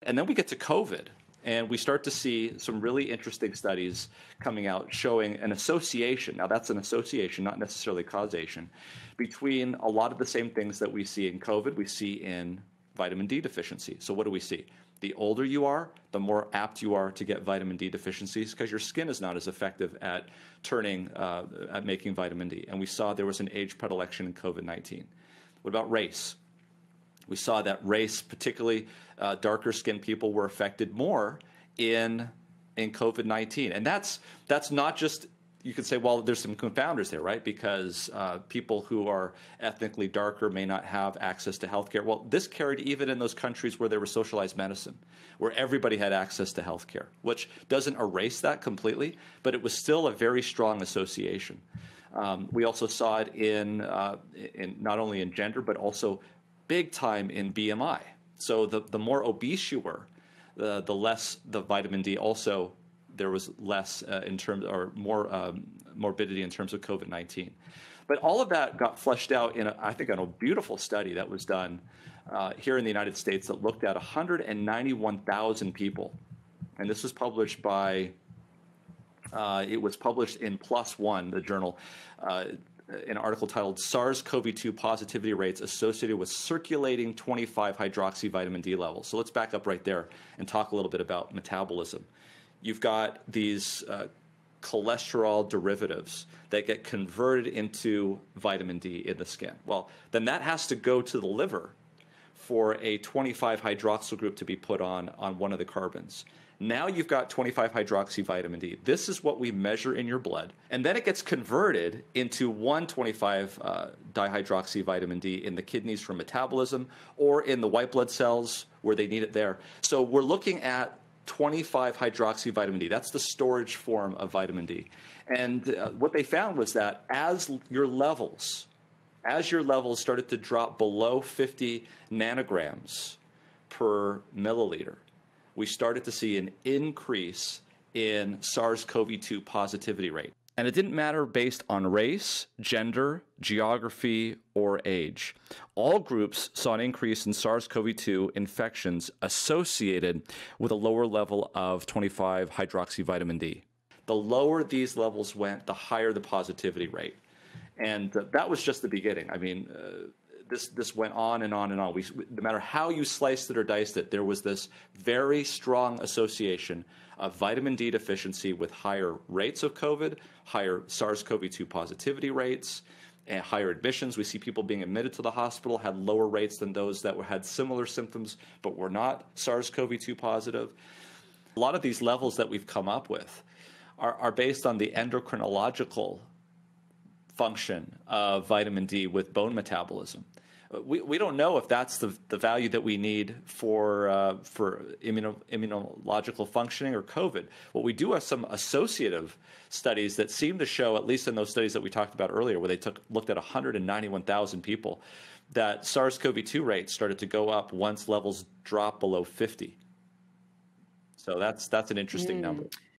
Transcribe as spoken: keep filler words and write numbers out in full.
And then we get to COVID, and we start to see some really interesting studies coming out showing an association. Now, that's an association, not necessarily causation, between a lot of the same things that we see in COVID, we see in vitamin D deficiency. So what do we see? The older you are, the more apt you are to get vitamin D deficiencies because your skin is not as effective at turning, uh, at making vitamin D. And we saw there was an age predilection in COVID nineteen. What about race? We saw that race, particularly uh, darker skinned people, were affected more in in COVID nineteen. And that's that's not just, you could say, well, there's some confounders there, right? Because uh, people who are ethnically darker may not have access to healthcare. Well, this carried even in those countries where there was socialized medicine, where everybody had access to healthcare, which doesn't erase that completely, but it was still a very strong association. Um, we also saw it in, uh, in not only in gender, but also big time in B M I. So the, the more obese you were, the, the less the vitamin D also, there was less uh, in terms, or more um, morbidity in terms of COVID nineteen. But all of that got fleshed out in, a, I think, in a beautiful study that was done uh, here in the United States that looked at one hundred ninety-one thousand people. And this was published by, uh, it was published in PLOS ONE, the journal, uh, an article titled SARS CoV two Positivity Rates Associated with Circulating twenty-five Hydroxy Vitamin D Levels. So let's back up right there and talk a little bit about metabolism. You've got these uh, cholesterol derivatives that get converted into vitamin D in the skin. Well, then that has to go to the liver for a twenty-five hydroxyl group to be put on on one of the carbons. Now you've got twenty-five hydroxy vitamin D. This is what we measure in your blood. And then it gets converted into one twenty-five uh, dihydroxy vitamin D in the kidneys for metabolism or in the white blood cells where they need it there. So we're looking at twenty-five hydroxy vitamin D. That's the storage form of vitamin D. And uh, what they found was that as your levels, as your levels started to drop below fifty nanograms per milliliter, we started to see an increase in SARS CoV two positivity rate. And it didn't matter based on race, gender, geography, or age. All groups saw an increase in SARS CoV two infections associated with a lower level of twenty-five hydroxy vitamin D. The lower these levels went, the higher the positivity rate. And uh, that was just the beginning. I mean, uh, this this went on and on and on. We, no matter how you sliced it or diced it, there was this very strong association of vitamin D deficiency with higher rates of COVID, higher SARS CoV two positivity rates, and higher admissions. We see people being admitted to the hospital had lower rates than those that were, had similar symptoms but were not SARS CoV two positive. A lot of these levels that we've come up with are, are based on the endocrinological function of vitamin D with bone metabolism. We, we don't know if that's the, the value that we need for, uh, for immuno, immunological functioning or COVID. What we do have some associative studies that seem to show, at least in those studies that we talked about earlier, where they took, looked at one hundred ninety-one thousand people, that SARS CoV two rates started to go up once levels drop below fifty. So that's, that's an interesting Mm. number.